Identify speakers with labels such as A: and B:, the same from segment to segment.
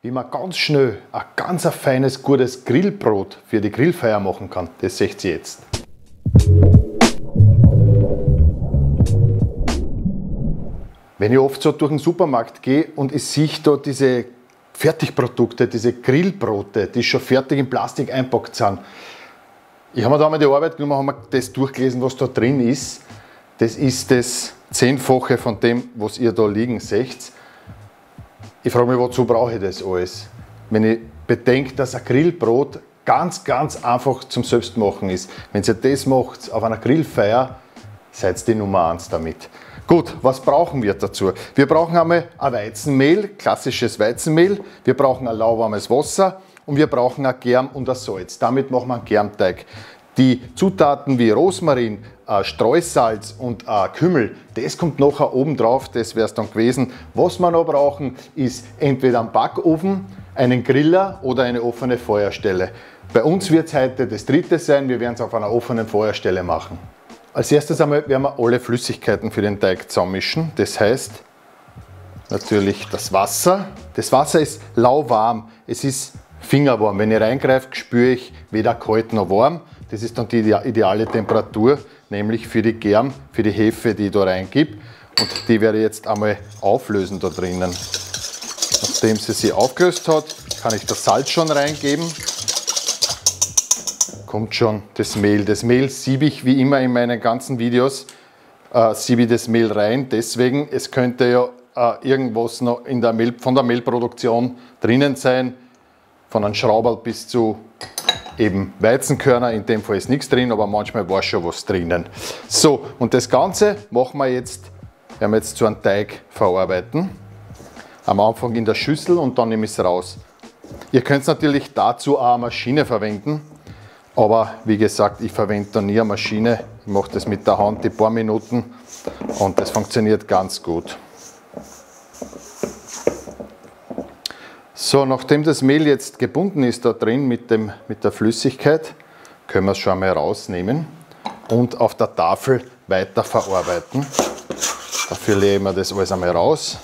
A: wie man ganz schnell ein ganz feines, gutes Grillbrot für die Grillfeier machen kann. Das seht ihr jetzt. Wenn ich oft so durch den Supermarkt gehe und ich sehe da diese Fertigprodukte, diese Grillbrote, die schon fertig in Plastik einpackt sind. Ich habe mir da mal die Arbeit genommen, habe mir das durchgelesen, was da drin ist. Das ist das 10-fache von dem, was ihr da liegen seht. Ich frage mich, wozu brauche ich das alles? Wenn ich bedenke, dass ein Grillbrot ganz einfach zum Selbstmachen ist. Wenn ihr das macht auf einer Grillfeier, seid ihr die Nummer 1 damit. Gut, was brauchen wir dazu? Wir brauchen einmal ein Weizenmehl, klassisches Weizenmehl. Wir brauchen ein lauwarmes Wasser und wir brauchen ein Germ und ein Salz. Damit machen wir einen Germteig. Die Zutaten wie Rosmarin, Streusalz und Kümmel, das kommt nachher oben drauf, das wäre es dann gewesen. Was wir noch brauchen, ist entweder ein Backofen, einen Griller oder eine offene Feuerstelle. Bei uns wird es heute das dritte sein, wir werden es auf einer offenen Feuerstelle machen. Als erstes einmal werden wir alle Flüssigkeiten für den Teig zusammenmischen. Das heißt natürlich das Wasser. Das Wasser ist lauwarm, es ist fingerwarm. Wenn ich reingreife, spüre ich weder kalt noch warm. Das ist dann die ideale Temperatur, nämlich für die Germ, für die Hefe, die ich da reingebe. Und die werde ich jetzt einmal auflösen da drinnen. Nachdem sie aufgelöst hat, kann ich das Salz schon reingeben. Kommt schon das Mehl. Das Mehl siebe ich wie immer in meinen ganzen Videos, siebe ich das Mehl rein. Deswegen, es könnte ja irgendwas noch von der Mehlproduktion drinnen sein, von einem Schrauberl bis zu eben Weizenkörner. In dem Fall ist nichts drin, aber manchmal war schon was drinnen. So, und das Ganze werden wir jetzt zu einem Teig verarbeiten. Am Anfang in der Schüssel und dann nehme ich es raus. Ihr könnt natürlich dazu auch eine Maschine verwenden. Aber wie gesagt, ich verwende da nie eine Maschine. Ich mache das mit der Hand die paar Minuten und das funktioniert ganz gut. So, nachdem das Mehl jetzt gebunden ist da drin mit der Flüssigkeit, können wir es schon einmal rausnehmen und auf der Tafel weiter verarbeiten. Dafür legen wir das alles einmal raus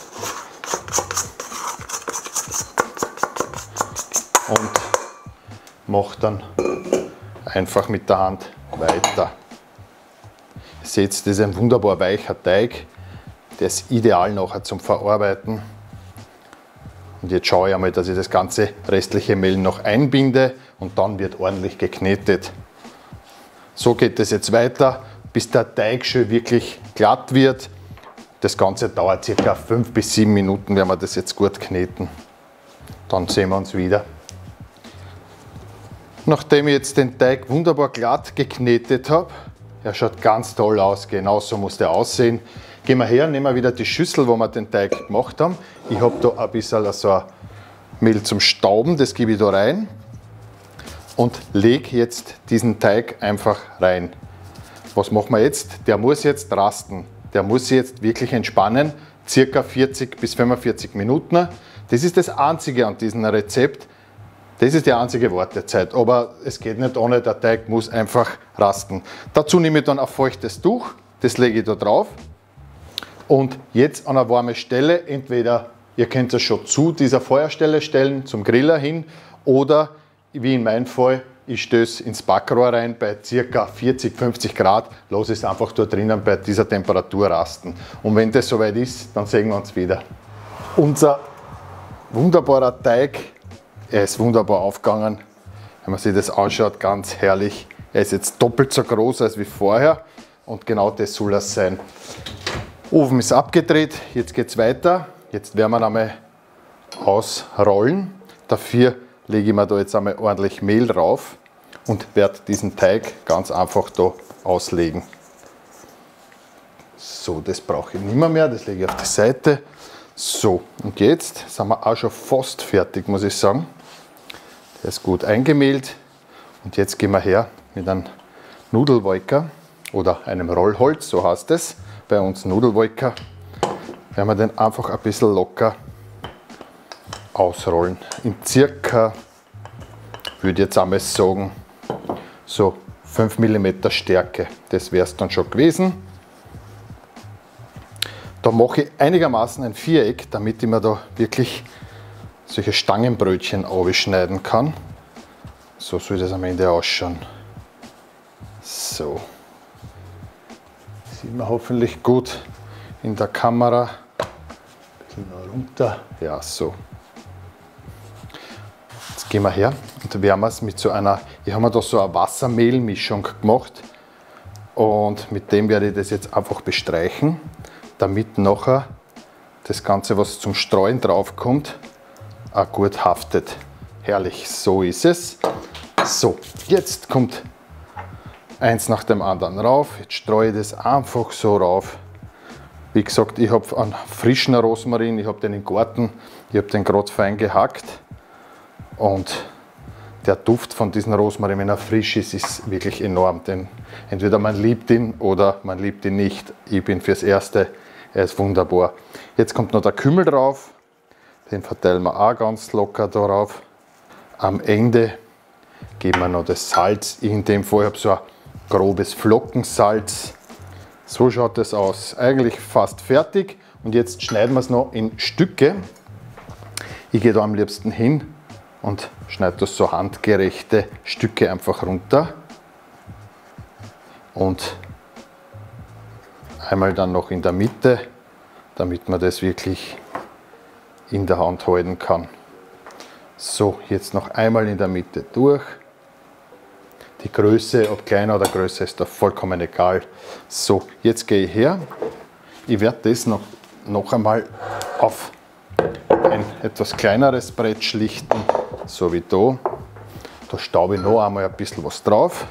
A: und mache dann einfach mit der Hand weiter. Ihr seht, das ist ein wunderbar weicher Teig. Der ist ideal nachher zum Verarbeiten. Und jetzt schaue ich einmal, dass ich das ganze restliche Mehl noch einbinde und dann wird ordentlich geknetet. So geht es jetzt weiter, bis der Teig schön wirklich glatt wird. Das Ganze dauert ca. 5 bis 7 Minuten, wenn wir das jetzt gut kneten. Dann sehen wir uns wieder. Nachdem ich jetzt den Teig wunderbar glatt geknetet habe, er schaut ganz toll aus, genau so muss der aussehen. Gehen wir her, nehmen wir wieder die Schüssel, wo wir den Teig gemacht haben. Ich habe da ein bisschen so ein Mehl zum Stauben, das gebe ich da rein und lege jetzt diesen Teig einfach rein. Was machen wir jetzt? Der muss jetzt rasten, der muss sich jetzt wirklich entspannen, ca. 40 bis 45 Minuten. Das ist das Einzige an diesem Rezept. Das ist die einzige Wartezeit, aber es geht nicht ohne, der Teig muss einfach rasten. Dazu nehme ich dann ein feuchtes Tuch, das lege ich da drauf und jetzt an eine warme Stelle, entweder ihr könnt es schon zu dieser Feuerstelle stellen, zum Griller hin, oder wie in meinem Fall, ich stöße ins Backrohr rein bei ca. 40-50 Grad, lasse es einfach da drinnen bei dieser Temperatur rasten. Und wenn das soweit ist, dann sehen wir uns wieder. Unser wunderbarer Teig, er ist wunderbar aufgegangen, wenn man sich das anschaut, ganz herrlich. Er ist jetzt doppelt so groß als wie vorher und genau das soll es sein. Ofen ist abgedreht, jetzt geht es weiter. Jetzt werden wir einmal ausrollen. Dafür lege ich mir da jetzt einmal ordentlich Mehl drauf und werde diesen Teig ganz einfach da auslegen. So, das brauche ich nicht mehr, das lege ich auf die Seite. So, und jetzt sind wir auch schon fast fertig, muss ich sagen. Der ist gut eingemehlt und jetzt gehen wir her mit einem Nudelwolker oder einem Rollholz, so heißt es bei uns, Nudelwolker. Werden wir den einfach ein bisschen locker ausrollen. In circa, würde ich jetzt einmal sagen, so 5 mm Stärke. Das wäre es dann schon gewesen. Da mache ich einigermaßen ein Viereck, damit ich mir da wirklich solche Stangenbrötchen aufschneiden kann. So soll das am Ende ausschauen. So. Sieht man hoffentlich gut in der Kamera. Ein bisschen noch runter. Ja, so. Jetzt gehen wir her und wärmen es mit so einer, ich habe mir da so eine Wassermehlmischung gemacht und mit dem werde ich das jetzt einfach bestreichen, damit nachher das Ganze, was zum Streuen drauf kommt, auch gut haftet. Herrlich, so ist es. So, jetzt kommt eins nach dem anderen rauf. Jetzt streue ich das einfach so rauf. Wie gesagt, ich habe einen frischen Rosmarin, ich habe den im Garten, ich habe den gerade fein gehackt. Und der Duft von diesem Rosmarin, wenn er frisch ist, ist wirklich enorm. Denn entweder man liebt ihn oder man liebt ihn nicht. Ich bin fürs Erste, er ist wunderbar. Jetzt kommt noch der Kümmel drauf. Den verteilen wir auch ganz locker darauf. Am Ende geben wir noch das Salz. Ich in dem Fall habe so ein grobes Flockensalz. So schaut es aus. Eigentlich fast fertig. Und jetzt schneiden wir es noch in Stücke. Ich gehe da am liebsten hin und schneide das so handgerechte Stücke einfach runter. Und einmal dann noch in der Mitte, damit man das wirklich in der Hand halten kann. So, jetzt noch einmal in der Mitte durch. Die Größe, ob kleiner oder größer, ist da vollkommen egal. So, jetzt gehe ich her. Ich werde das noch einmal auf ein etwas kleineres Brett schlichten, so wie da. Da staube ich noch einmal ein bisschen was drauf.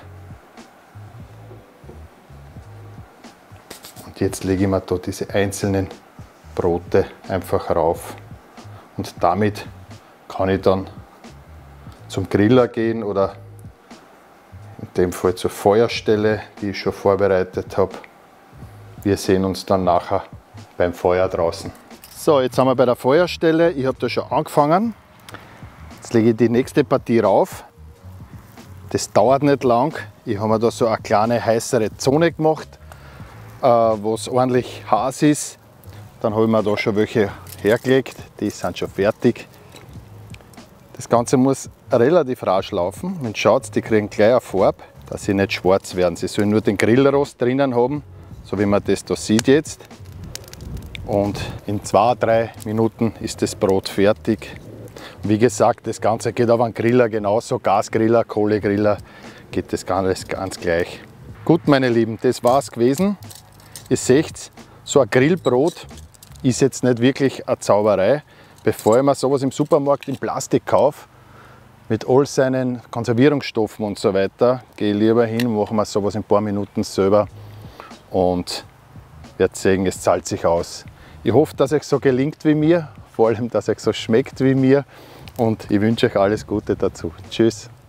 A: Und jetzt lege ich mir da diese einzelnen Brote einfach rauf. Und damit kann ich dann zum Griller gehen oder in dem Fall zur Feuerstelle, die ich schon vorbereitet habe. Wir sehen uns dann nachher beim Feuer draußen. So, jetzt sind wir bei der Feuerstelle. Ich habe da schon angefangen. Jetzt lege ich die nächste Partie rauf. Das dauert nicht lang. Ich habe mir da so eine kleine heißere Zone gemacht, wo es ordentlich heiß ist. Dann habe ich mir da schon welche hergelegt. Die sind schon fertig. Das Ganze muss relativ rasch laufen. Wenn schaut, die kriegen gleich eine Farbe, dass sie nicht schwarz werden. Sie sollen nur den Grillrost drinnen haben, so wie man das da sieht jetzt. Und in 2-3 Minuten ist das Brot fertig. Wie gesagt, das Ganze geht auf einen Griller genauso, Gasgriller, Kohlegriller, geht das alles ganz gleich. Gut, meine Lieben, das war's gewesen. Ihr seht, so ein Grillbrot ist jetzt nicht wirklich eine Zauberei. Bevor ich mir sowas im Supermarkt in Plastik kaufe, mit all seinen Konservierungsstoffen und so weiter, gehe ich lieber hin und mache mir sowas in ein paar Minuten selber und werde sehen, es zahlt sich aus. Ich hoffe, dass euch so gelingt wie mir, vor allem, dass euch so schmeckt wie mir und ich wünsche euch alles Gute dazu. Tschüss!